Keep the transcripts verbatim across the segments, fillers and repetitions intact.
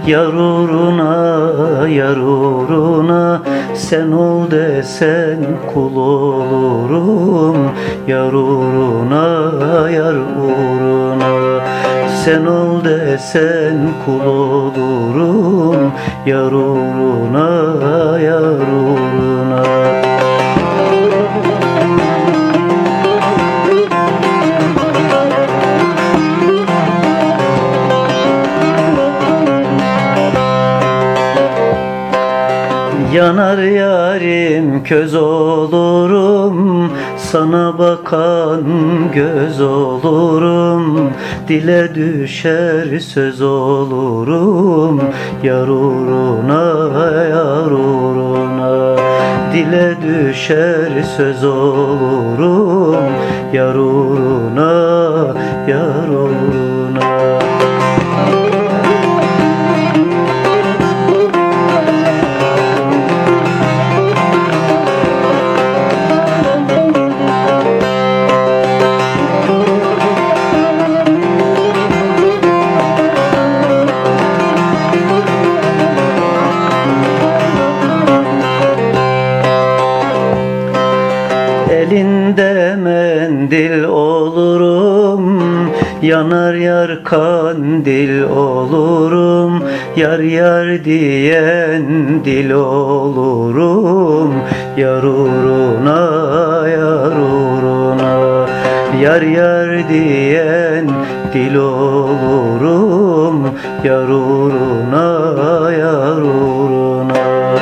Yar uğruna, yar uğruna, sen ol desen kul olurum. Yar uğruna, yar uğruna, sen ol desen kul olurum. Yar uğruna, yar uğruna. Yanar yarim köz olurum, sana bakan göz olurum. Dile düşer söz olurum, yar uğruna, yar uğruna. Dile düşer söz olurum, yar uğruna, yar uğruna. Elinde mendil olurum, yanar yar kandil olurum. Yar yar diyen dil olurum, yar uğruna, yar uğruna. Yar yar diyen dil olurum, yar uğruna, yar uğruna.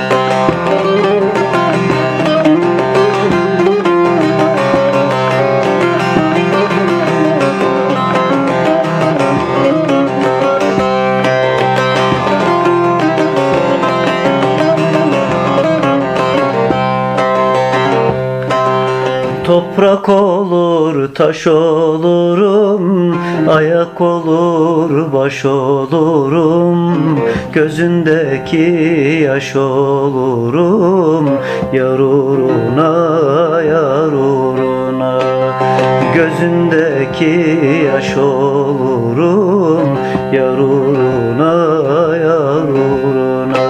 Toprak olur, taş olurum, ayak olur, baş olurum. Gözündeki yaş olurum, yar uğruna, yar uğruna. Gözündeki yaş olurum, yar uğruna, yar uğruna.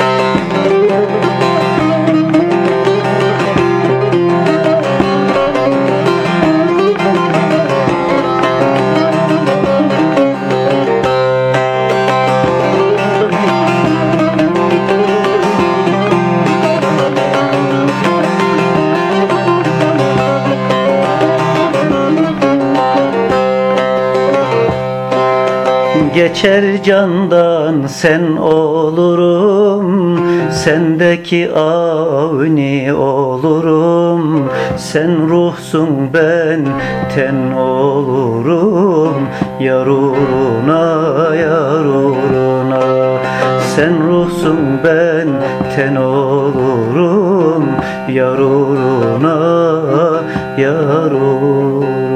Geçer candan sen olurum, sendeki avni olurum. Sen ruhsun ben ten olurum, yar uğruna, yar uğruna. Sen ruhsun ben ten olurum, yar uğruna, yar uğruna.